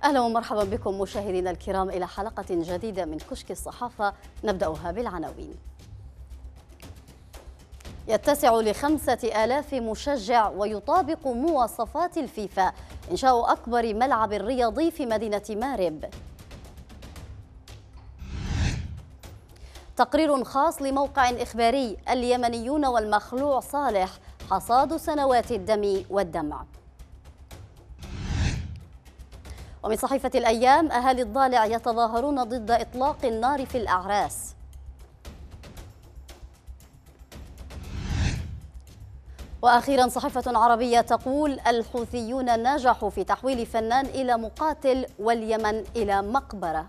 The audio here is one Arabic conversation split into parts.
أهلا ومرحبا بكم مشاهدينا الكرام إلى حلقة جديدة من كشك الصحافة، نبدأها بالعناوين. يتسع ل5,000 مشجع ويطابق مواصفات الفيفا إنشاء أكبر ملعب رياضي في مدينة مارب. تقرير خاص لموقع إخباري: اليمنيون والمخلوع صالح حصاد سنوات الدم والدمع. ومن صحيفة الأيام: أهالي الضالع يتظاهرون ضد إطلاق النار في الأعراس. وأخيرا صحيفة عربية تقول: الحوثيون نجحوا في تحويل فنان إلى مقاتل واليمن إلى مقبرة.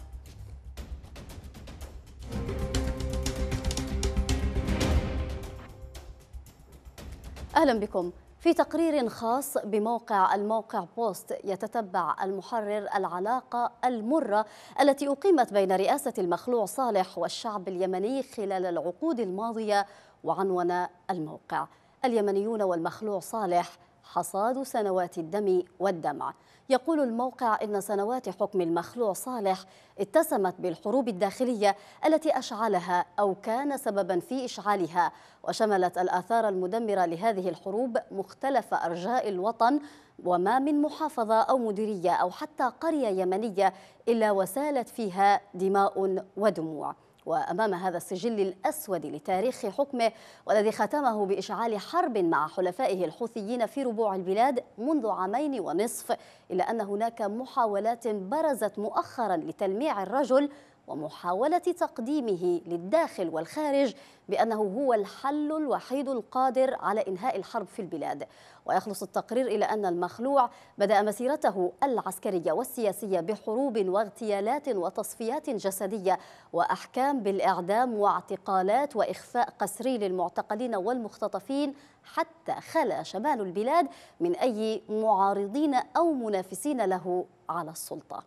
أهلا بكم. في تقرير خاص الموقع بوست يتتبع المحرر العلاقة المرة التي أقيمت بين رئاسة المخلوع صالح والشعب اليمني خلال العقود الماضية، وعنون الموقع: اليمنيون والمخلوع صالح حصاد سنوات الدم والدمع. يقول الموقع إن سنوات حكم المخلوع صالح اتسمت بالحروب الداخلية التي أشعلها أو كان سببا في إشعالها، وشملت الآثار المدمرة لهذه الحروب مختلف أرجاء الوطن، وما من محافظة أو مديرية أو حتى قرية يمنية إلا وسالت فيها دماء ودموع. وأمام هذا السجل الأسود لتاريخ حكمه، والذي ختمه بإشعال حرب مع حلفائه الحوثيين في ربوع البلاد منذ 2.5 عام، إلا أن هناك محاولات برزت مؤخرا لتلميع الرجل ومحاولة تقديمه للداخل والخارج بأنه هو الحل الوحيد القادر على إنهاء الحرب في البلاد. ويخلص التقرير إلى أن المخلوع بدأ مسيرته العسكرية والسياسية بحروب واغتيالات وتصفيات جسدية وأحكام بالإعدام واعتقالات وإخفاء قسري للمعتقلين والمختطفين، حتى خلا شمال البلاد من أي معارضين أو منافسين له على السلطة.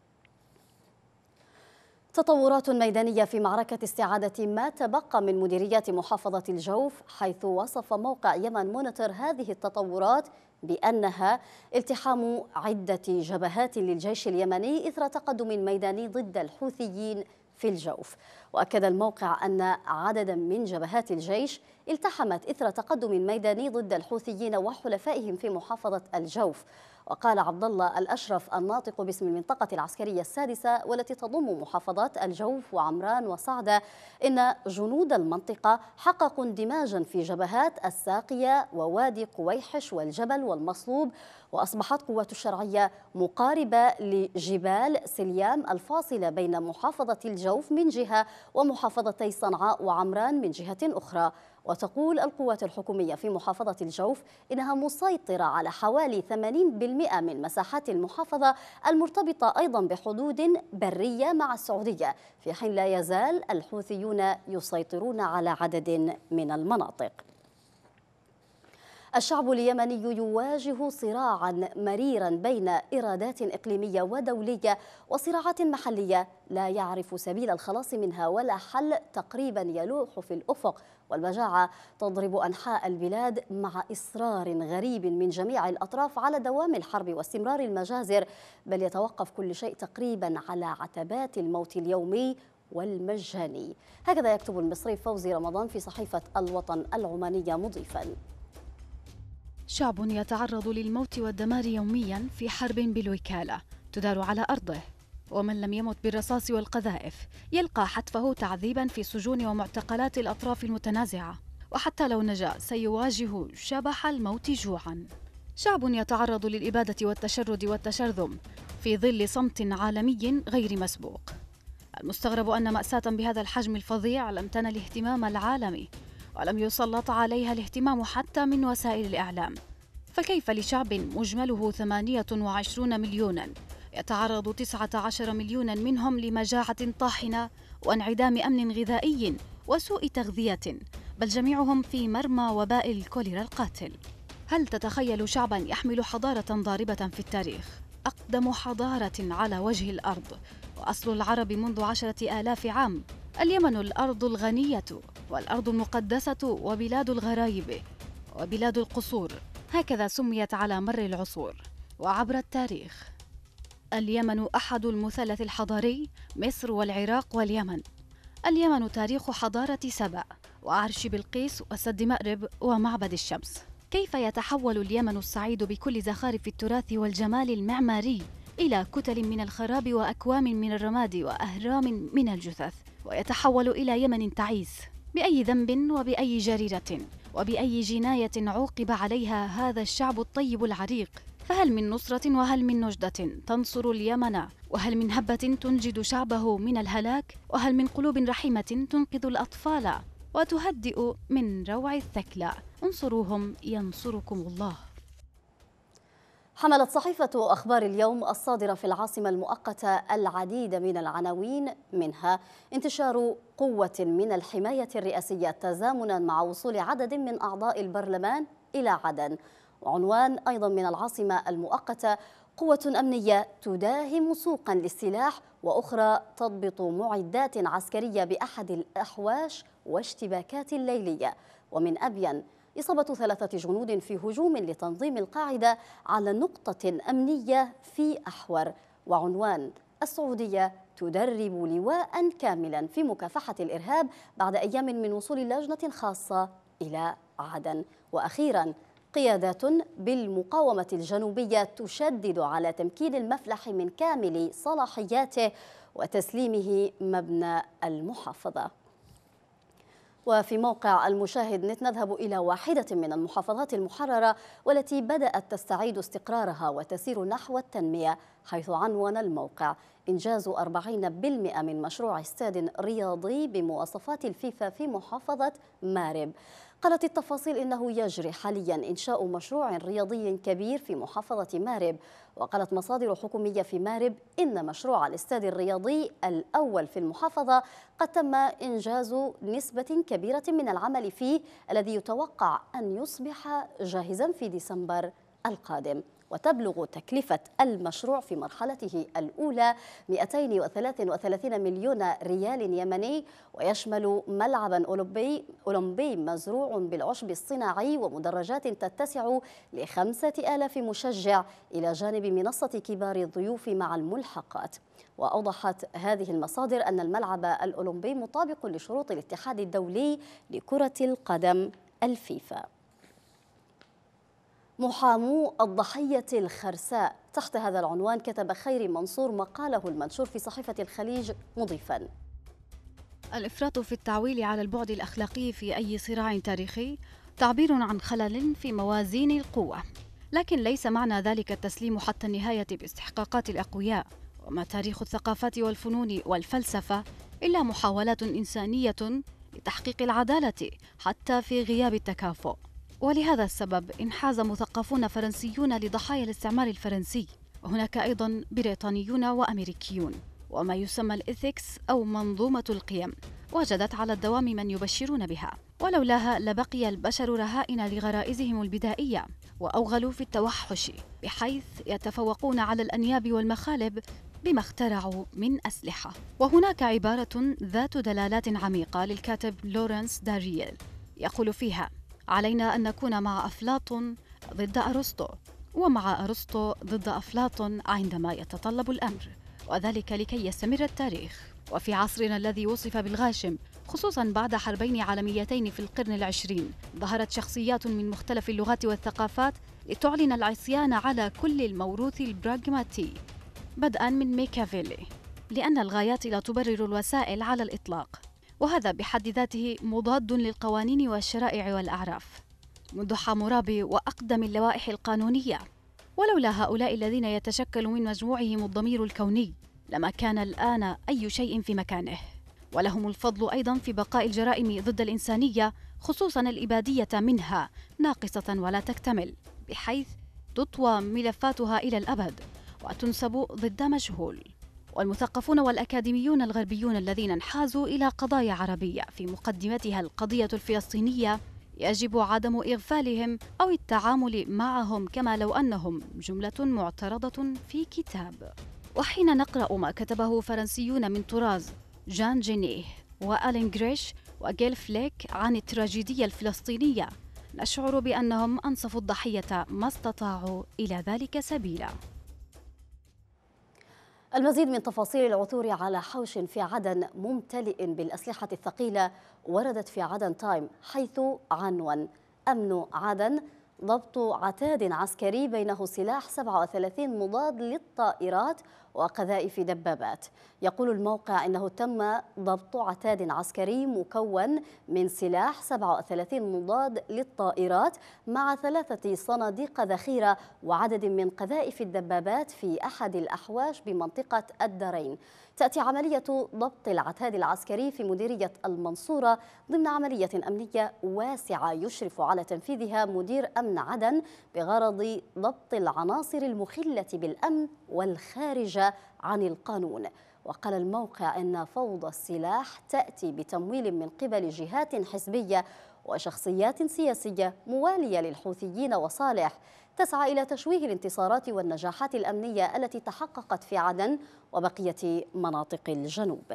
تطورات ميدانية في معركة استعادة ما تبقى من مديريات محافظة الجوف، حيث وصف موقع يمن مونيتور هذه التطورات بأنها التحام عدة جبهات للجيش اليمني إثر تقدم ميداني ضد الحوثيين في الجوف. وأكد الموقع أن عددا من جبهات الجيش التحمت إثر تقدم ميداني ضد الحوثيين وحلفائهم في محافظة الجوف. وقال عبد الله الأشرف الناطق باسم المنطقة العسكرية السادسة والتي تضم محافظات الجوف وعمران وصعدة إن جنود المنطقة حققوا اندماجا في جبهات الساقية ووادي قويحش والجبل والمصلوب، وأصبحت قوات الشرعية مقاربة لجبال سليام الفاصلة بين محافظة الجوف من جهة ومحافظتي صنعاء وعمران من جهة أخرى. وتقول القوات الحكومية في محافظة الجوف إنها مسيطرة على حوالي 80% من مساحات المحافظة، المرتبطة أيضا بحدود برية مع السعودية، في حين لا يزال الحوثيون يسيطرون على عدد من المناطق. الشعب اليمني يواجه صراعا مريرا بين إرادات إقليمية ودولية وصراعات محلية لا يعرف سبيل الخلاص منها ولا حل تقريبا يلوح في الأفق، والمجاعة تضرب أنحاء البلاد مع إصرار غريب من جميع الأطراف على دوام الحرب واستمرار المجازر، بل يتوقف كل شيء تقريبا على عتبات الموت اليومي والمجاني. هكذا يكتب المصري فوزي رمضان في صحيفة الوطن العمانية مضيفا: شعب يتعرض للموت والدمار يوميا في حرب بالوكالة تدار على أرضه، ومن لم يمت بالرصاص والقذائف يلقى حتفه تعذيبا في سجون ومعتقلات الأطراف المتنازعة، وحتى لو نجا سيواجه شبح الموت جوعا. شعب يتعرض للإبادة والتشرد والتشرذم في ظل صمت عالمي غير مسبوق. المستغرب أن مأساة بهذا الحجم الفظيع لم تنل اهتمام العالم، ولم يسلط عليها الاهتمام حتى من وسائل الإعلام. فكيف لشعب مجمله 28 مليونا يتعرض 19 مليونا منهم لمجاعة طاحنة وانعدام أمن غذائي وسوء تغذية، بل جميعهم في مرمى وباء الكوليرا القاتل؟ هل تتخيل شعبا يحمل حضارة ضاربة في التاريخ، أقدم حضارة على وجه الأرض وأصل العرب منذ 10,000 عام؟ اليمن الأرض الغنية والأرض المقدسة وبلاد الغرايب وبلاد القصور، هكذا سميت على مر العصور وعبر التاريخ. اليمن أحد المثلث الحضاري مصر والعراق واليمن. اليمن تاريخ حضارة سبأ وعرش بلقيس وسد مأرب ومعبد الشمس. كيف يتحول اليمن السعيد بكل زخارف التراث والجمال المعماري إلى كتل من الخراب وأكوام من الرماد وأهرام من الجثث، ويتحول إلى يمن تعيس؟ بأي ذنب وبأي جريرة وبأي جناية عوقب عليها هذا الشعب الطيب العريق؟ فهل من نصرة وهل من نجدة تنصر اليمن؟ وهل من هبة تنجد شعبه من الهلاك؟ وهل من قلوب رحيمة تنقذ الأطفال وتهدئ من روع الثكلى؟ انصروهم ينصركم الله. حملت صحيفة أخبار اليوم الصادرة في العاصمة المؤقتة العديد من العناوين، منها انتشار قوة من الحماية الرئاسية تزامنا مع وصول عدد من أعضاء البرلمان إلى عدن، وعنوان أيضا من العاصمة المؤقتة قوة أمنية تداهم سوقا للسلاح وأخرى تضبط معدات عسكرية بأحد الأحواش واشتباكات ليلية. ومن أبين إصابة 3 جنود في هجوم لتنظيم القاعدة على نقطة أمنية في أحور. وعنوان السعودية تدرب لواء كاملا في مكافحة الإرهاب بعد أيام من وصول لجنة خاصة إلى عدن. وأخيرا قيادات بالمقاومة الجنوبية تشدد على تمكين المفلح من كامل صلاحياته وتسليمه مبنى المحافظة. وفي موقع المشاهد نذهب إلى واحدة من المحافظات المحررة والتي بدأت تستعيد استقرارها وتسير نحو التنمية، حيث عنون الموقع إنجاز 40% من مشروع استاد رياضي بمواصفات الفيفا في محافظة مارب. قالت التفاصيل إنه يجري حاليا إنشاء مشروع رياضي كبير في محافظة مارب. وقالت مصادر حكومية في مارب إن مشروع الاستاد الرياضي الأول في المحافظة قد تم إنجاز نسبة كبيرة من العمل فيه، الذي يتوقع أن يصبح جاهزا في ديسمبر القادم. وتبلغ تكلفة المشروع في مرحلته الأولى 233 مليون ريال يمني، ويشمل ملعبا أولمبي مزروع بالعشب الصناعي ومدرجات تتسع ل5,000 مشجع، إلى جانب منصة كبار الضيوف مع الملحقات. وأوضحت هذه المصادر أن الملعب الأولمبي مطابق لشروط الاتحاد الدولي لكرة القدم الفيفا. محامو الضحية الخرساء، تحت هذا العنوان كتب خيري منصور مقاله المنشور في صحيفة الخليج مضيفا: الإفراط في التعويل على البعد الأخلاقي في أي صراع تاريخي تعبير عن خلل في موازين القوة، لكن ليس معنى ذلك التسليم حتى النهاية باستحقاقات الأقوياء. وما تاريخ الثقافات والفنون والفلسفة إلا محاولات إنسانية لتحقيق العدالة حتى في غياب التكافؤ. ولهذا السبب انحاز مثقفون فرنسيون لضحايا الاستعمار الفرنسي، وهناك أيضا بريطانيون وأمريكيون. وما يسمى الإثكس أو منظومة القيم وجدت على الدوام من يبشرون بها، ولولاها لبقي البشر رهائن لغرائزهم البدائية وأوغلوا في التوحش، بحيث يتفوقون على الأنياب والمخالب بما اخترعوا من أسلحة. وهناك عبارة ذات دلالات عميقة للكاتب لورنس دارييل يقول فيها: علينا أن نكون مع أفلاطون ضد أرسطو، ومع أرسطو ضد أفلاطون عندما يتطلب الأمر، وذلك لكي يستمر التاريخ. وفي عصرنا الذي وصف بالغاشم، خصوصا بعد حربين عالميتين في القرن العشرين، ظهرت شخصيات من مختلف اللغات والثقافات لتعلن العصيان على كل الموروث البراغماتي، بدءا من ميكافيلي، لأن الغايات لا تبرر الوسائل على الإطلاق، وهذا بحد ذاته مضاد للقوانين والشرائع والأعراف منذ حمورابي وأقدم اللوائح القانونية. ولولا هؤلاء الذين يتشكل من مجموعهم الضمير الكوني لما كان الآن أي شيء في مكانه. ولهم الفضل أيضا في بقاء الجرائم ضد الإنسانية، خصوصا الإبادية منها، ناقصة ولا تكتمل، بحيث تطوى ملفاتها إلى الأبد وتنسب ضد مجهول. والمثقفون والأكاديميون الغربيون الذين انحازوا إلى قضايا عربية في مقدمتها القضية الفلسطينية يجب عدم إغفالهم أو التعامل معهم كما لو أنهم جملة معترضة في كتاب. وحين نقرأ ما كتبه فرنسيون من طراز جان جينيه وآلين غريش وجيل فليك عن التراجيدية الفلسطينية، نشعر بأنهم أنصفوا الضحية ما استطاعوا إلى ذلك سبيلا. المزيد من تفاصيل العثور على حوش في عدن ممتلئ بالأسلحة الثقيلة وردت في عدن تايم، حيث عنون: أمن عدن ضبط عتاد عسكري بينه سلاح 37 مضاد للطائرات وقذائف دبابات. يقول الموقع إنه تم ضبط عتاد عسكري مكون من سلاح 37 مضاد للطائرات مع 3 صناديق ذخيرة وعدد من قذائف الدبابات في أحد الأحواش بمنطقة الدارين. تأتي عملية ضبط العتاد العسكري في مديرية المنصورة ضمن عملية أمنية واسعة يشرف على تنفيذها مدير أمن عدن بغرض ضبط العناصر المخلة بالأمن والخارجة عن القانون. وقال الموقع إن فوضى السلاح تأتي بتمويل من قبل جهات حزبية وشخصيات سياسية موالية للحوثيين وصالح تسعى إلى تشويه الانتصارات والنجاحات الأمنية التي تحققت في عدن وبقية مناطق الجنوب.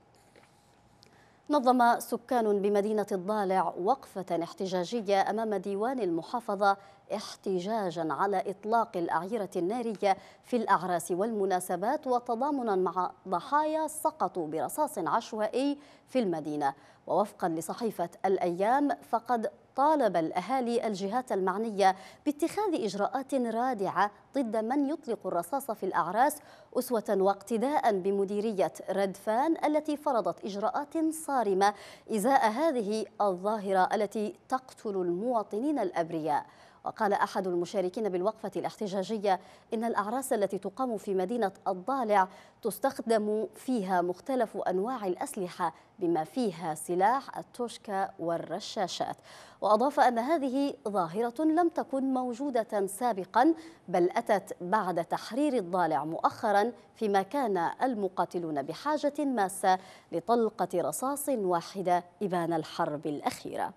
نظم سكان بمدينة الضالع وقفة احتجاجية أمام ديوان المحافظة احتجاجا على إطلاق الأعيرة النارية في الأعراس والمناسبات وتضامنا مع ضحايا سقطوا برصاص عشوائي في المدينة. ووفقا لصحيفة الأيام فقد طالب الأهالي الجهات المعنية باتخاذ إجراءات رادعة ضد من يطلق الرصاص في الأعراس، أسوة واقتداء بمديرية ردفان التي فرضت إجراءات صارمة إزاء هذه الظاهرة التي تقتل المواطنين الأبرياء. وقال أحد المشاركين بالوقفة الاحتجاجية إن الأعراس التي تقام في مدينة الضالع تستخدم فيها مختلف أنواع الأسلحة بما فيها سلاح التوشكا والرشاشات. وأضاف أن هذه ظاهرة لم تكن موجودة سابقا بل أتت بعد تحرير الضالع مؤخرا، فيما كان المقاتلون بحاجة ماسة لطلقة رصاص واحدة إبان الحرب الأخيرة.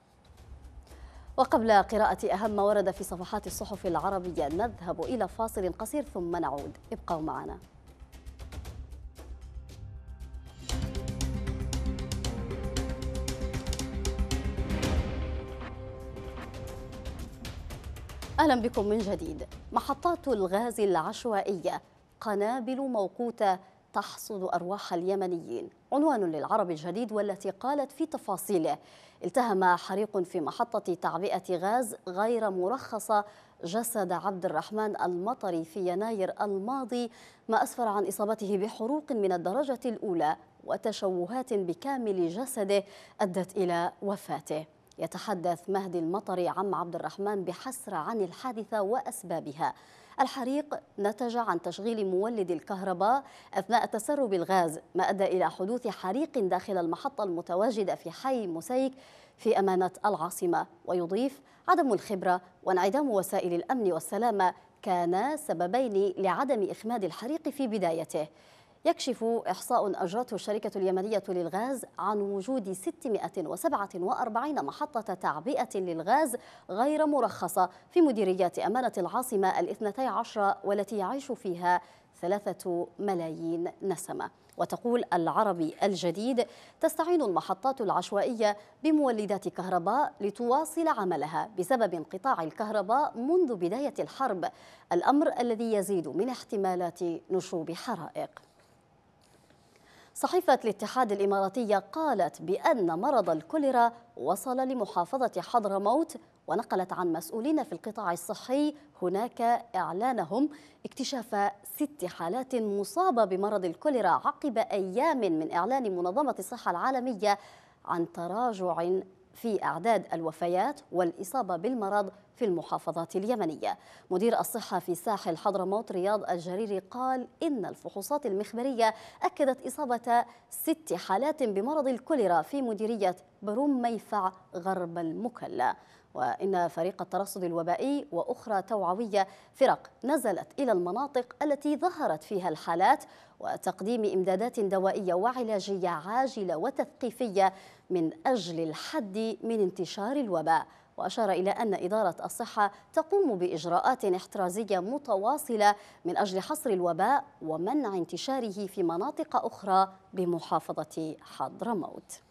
وقبل قراءة أهم ما ورد في صفحات الصحف العربية نذهب إلى فاصل قصير ثم نعود، ابقوا معنا. أهلا بكم من جديد. محطات الغاز العشوائية، قنابل موقوتة تحصد أرواح اليمنيين، عنوان للعرب الجديد والتي قالت في تفاصيله: التهم حريق في محطة تعبئة غاز غير مرخصة جسد عبد الرحمن المطري في يناير الماضي، ما أسفر عن إصابته بحروق من الدرجة الأولى وتشوهات بكامل جسده أدت إلى وفاته. يتحدث مهدي المطري عم عبد الرحمن بحسرة عن الحادثة وأسبابها. الحريق نتج عن تشغيل مولد الكهرباء أثناء تسرب الغاز، ما أدى إلى حدوث حريق داخل المحطة المتواجدة في حي مسيك في أمانة العاصمة. ويضيف: عدم الخبرة وانعدام وسائل الأمن والسلامة كانا سببين لعدم إخماد الحريق في بدايته. يكشف إحصاء أجرته الشركة اليمنية للغاز عن وجود 647 محطة تعبئة للغاز غير مرخصة في مديريات أمانة العاصمة 12 والتي يعيش فيها 3 ملايين نسمة. وتقول العربي الجديد: تستعين المحطات العشوائية بمولدات كهرباء لتواصل عملها بسبب انقطاع الكهرباء منذ بداية الحرب، الأمر الذي يزيد من احتمالات نشوب حرائق. صحيفة الاتحاد الإماراتية قالت بأن مرض الكوليرا وصل لمحافظة حضرموت، ونقلت عن مسؤولين في القطاع الصحي هناك إعلانهم اكتشاف 6 حالات مصابة بمرض الكوليرا عقب أيام من إعلان منظمة الصحة العالمية عن تراجع في أعداد الوفيات والإصابة بالمرض في المحافظات اليمنية. مدير الصحة في ساحل حضرموت رياض الجريري قال إن الفحوصات المخبرية أكدت إصابة 6 حالات بمرض الكوليرا في مديرية بروم ميفع غرب المكلا، وإن فريق الترصد الوبائي وأخرى توعوية فرق نزلت إلى المناطق التي ظهرت فيها الحالات وتقديم إمدادات دوائية وعلاجية عاجلة وتثقيفية من أجل الحد من انتشار الوباء. وأشار إلى أن إدارة الصحة تقوم بإجراءات احترازية متواصلة من أجل حصر الوباء ومنع انتشاره في مناطق أخرى بمحافظة حضرموت.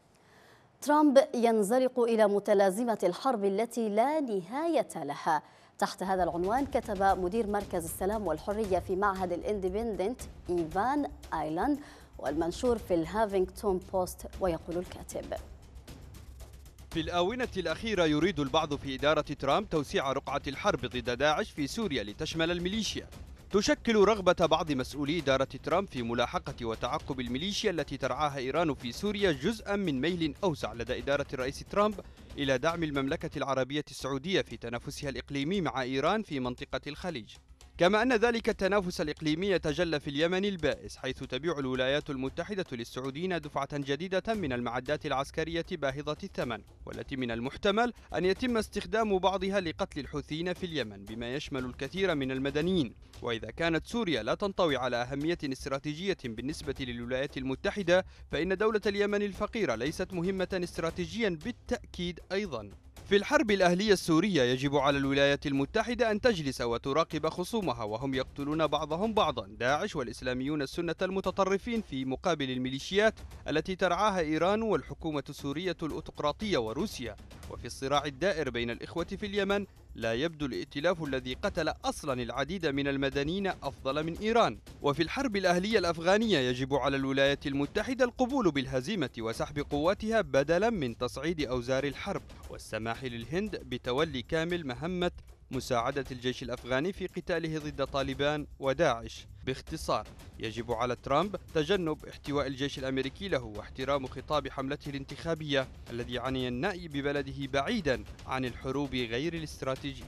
ترامب ينزلق إلى متلازمة الحرب التي لا نهاية لها. تحت هذا العنوان كتب مدير مركز السلام والحرية في معهد الاندبندنت إيفان آيلاند والمنشور في الهافينغتون بوست، ويقول الكاتب: في الآونة الأخيرة يريد البعض في إدارة ترامب توسيع رقعة الحرب ضد داعش في سوريا لتشمل الميليشيا. تشكل رغبة بعض مسؤولي إدارة ترامب في ملاحقة وتعقب الميليشيا التي ترعاها إيران في سوريا جزءا من ميل أوسع لدى إدارة الرئيس ترامب إلى دعم المملكة العربية السعودية في تنافسها الإقليمي مع إيران في منطقة الخليج. كما أن ذلك التنافس الإقليمي يتجلى في اليمن البائس، حيث تبيع الولايات المتحدة للسعوديين دفعة جديدة من المعدات العسكرية باهظة الثمن، والتي من المحتمل أن يتم استخدام بعضها لقتل الحوثيين في اليمن، بما يشمل الكثير من المدنيين. وإذا كانت سوريا لا تنطوي على أهمية استراتيجية بالنسبة للولايات المتحدة، فإن دولة اليمن الفقيرة ليست مهمة استراتيجيا بالتأكيد أيضا. في الحرب الأهلية السورية يجب على الولايات المتحدة أن تجلس وتراقب خصومها، وهم يقتلون بعضهم بعضا، داعش والإسلاميون السنة المتطرفين، في مقابل الميليشيات التي ترعاها إيران والحكومة السورية الأوتقراطية وروسيا. وفي الصراع الدائر بين الإخوة في اليمن لا يبدو الائتلاف الذي قتل أصلا العديد من المدنيين أفضل من إيران. وفي الحرب الأهلية الأفغانية يجب على الولايات المتحدة القبول بالهزيمة وسحب قواتها بدلا من تصعيد أوزار الحرب، والسماح للهند بتولي كامل مهمة مساعدة الجيش الأفغاني في قتاله ضد طالبان وداعش. باختصار، يجب على ترامب تجنب احتواء الجيش الأمريكي له واحترام خطاب حملته الانتخابية الذي عني النأي ببلده بعيدا عن الحروب غير الاستراتيجية.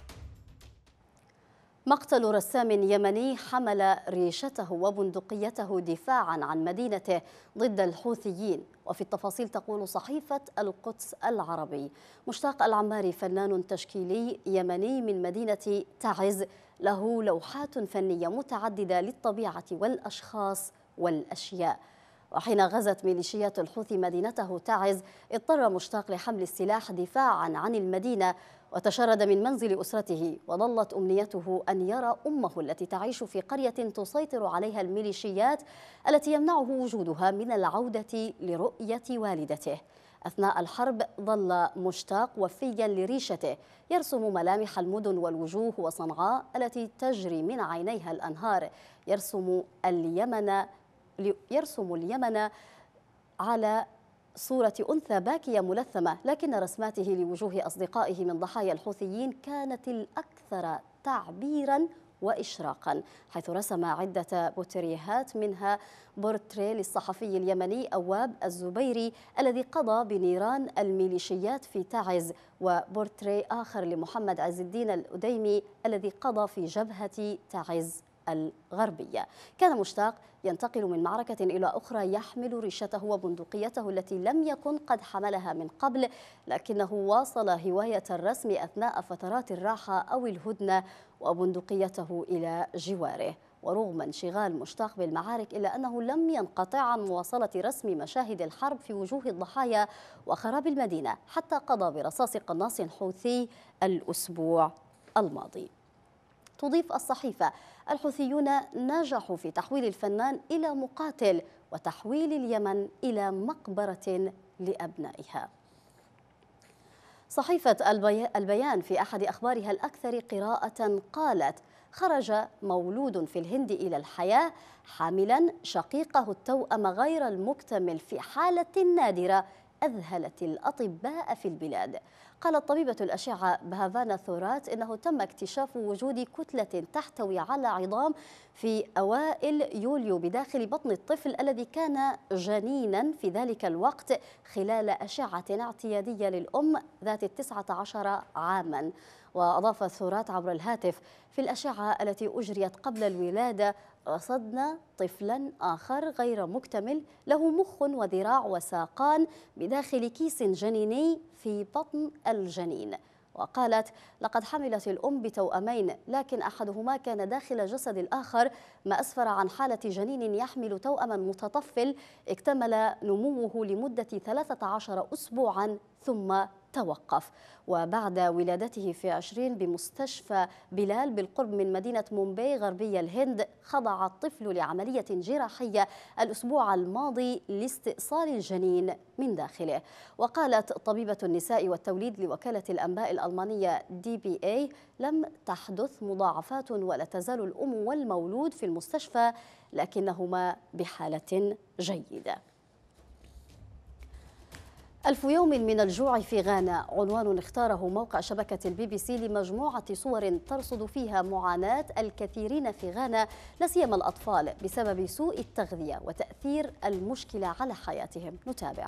مقتل رسام يمني حمل ريشته وبندقيته دفاعا عن مدينته ضد الحوثيين. وفي التفاصيل تقول صحيفة القدس العربي: مشتاق العماري فنان تشكيلي يمني من مدينة تعز، له لوحات فنية متعددة للطبيعة والأشخاص والأشياء. وحين غزت ميليشيات الحوثي مدينته تعز، اضطر مشتاق لحمل السلاح دفاعا عن المدينة، وتشرد من منزل أسرته، وظلت أمنيته أن يرى أمه التي تعيش في قرية تسيطر عليها الميليشيات التي يمنعه وجودها من العودة لرؤية والدته. أثناء الحرب ظل مشتاق وفيا لريشته، يرسم ملامح المدن والوجوه وصنعاء التي تجري من عينيها الأنهار، يرسم اليمن على صورة أنثى باكية ملثمة، لكن رسماته لوجوه أصدقائه من ضحايا الحوثيين كانت الأكثر تعبيراً وإشراقاً، حيث رسم عدة بورتريهات، منها بورتريه للصحفي اليمني أواب الزبيري الذي قضى بنيران الميليشيات في تعز، وبورتريه آخر لمحمد عز الدين الأديمي الذي قضى في جبهة تعز الغربية. كان مشتاق ينتقل من معركة إلى أخرى يحمل ريشته وبندقيته التي لم يكن قد حملها من قبل، لكنه واصل هواية الرسم أثناء فترات الراحة أو الهدنة وبندقيته إلى جواره. ورغم انشغال مشتاق بالمعارك إلا أنه لم ينقطع عن مواصلة رسم مشاهد الحرب في وجوه الضحايا وخراب المدينة، حتى قضى برصاص قناص حوثي الأسبوع الماضي. تضيف الصحيفة: الحوثيون نجحوا في تحويل الفنان إلى مقاتل وتحويل اليمن إلى مقبرة لأبنائها. صحيفة البيان في أحد أخبارها الأكثر قراءة قالت: خرج مولود في الهند إلى الحياة حاملا شقيقه التوأم غير المكتمل في حالة نادرة أذهلت الأطباء في البلاد. قالت طبيبة الأشعة بهافانا ثورات إنه تم اكتشاف وجود كتلة تحتوي على عظام في أوائل يوليو بداخل بطن الطفل الذي كان جنينا في ذلك الوقت، خلال أشعة اعتيادية للأم ذات 19 عاما. وأضافت ثورات عبر الهاتف: في الأشعة التي أجريت قبل الولادة رصدنا طفلا آخر غير مكتمل له مخ وذراع وساقان بداخل كيس جنيني في بطن الجنين. وقالت: لقد حملت الأم بتوأمين، لكن أحدهما كان داخل جسد الآخر، ما أسفر عن حالة جنين يحمل توأما متطفل اكتمل نموه لمدة 13 أسبوعا ثم توقف. وبعد ولادته في 20 بمستشفى بلال بالقرب من مدينة مومباي غربي الهند، خضع الطفل لعملية جراحية الأسبوع الماضي لاستئصال الجنين من داخله. وقالت طبيبة النساء والتوليد لوكالة الأنباء الألمانية DPA: لم تحدث مضاعفات ولا تزال الأم والمولود في المستشفى، لكنهما بحالة جيدة. 1000 يوم من الجوع في غانا، عنوان اختاره موقع شبكة BBC لمجموعة صور ترصد فيها معاناة الكثيرين في غانا، لا سيما الأطفال، بسبب سوء التغذية وتأثير المشكلة على حياتهم. نتابع.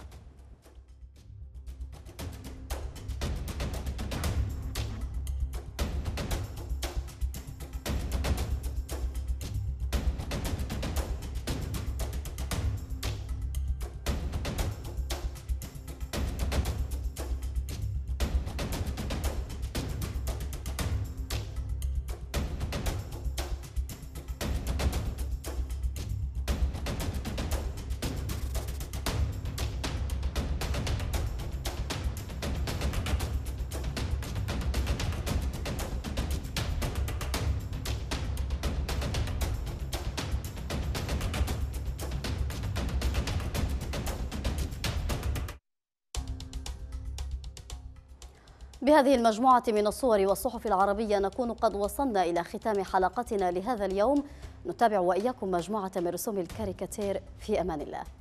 بهذه المجموعة من الصور والصحف العربية نكون قد وصلنا إلى ختام حلقتنا لهذا اليوم. نتابع وإياكم مجموعة من رسوم الكاريكاتير. في أمان الله.